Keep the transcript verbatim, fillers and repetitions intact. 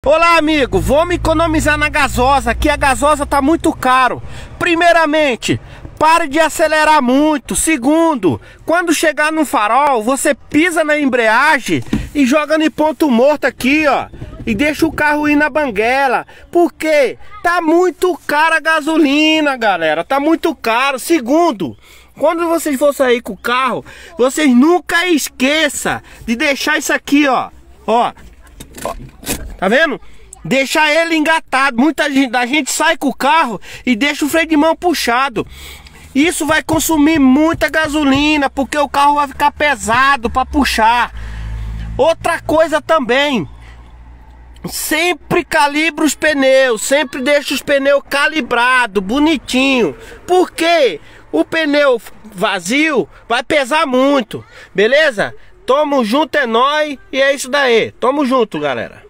Olá, amigo, vamos economizar na gasosa, que a gasosa tá muito caro. Primeiramente, pare de acelerar muito. Segundo, quando chegar no farol, você pisa na embreagem e joga no ponto morto aqui, ó. E deixa o carro ir na banguela. Porque tá muito cara a gasolina, galera. Tá muito caro. Segundo, quando vocês for sair com o carro, vocês nunca esqueçam de deixar isso aqui, ó. Ó. Ó. Tá vendo? Deixar ele engatado. Muita gente, da gente sai com o carro e deixa o freio de mão puxado. Isso vai consumir muita gasolina, porque o carro vai ficar pesado para puxar. Outra coisa também, sempre calibra os pneus, sempre deixa os pneus calibrados, bonitinho. Porque o pneu vazio vai pesar muito, beleza? Tamo junto, é nóis, e é isso daí. Tamo junto, galera.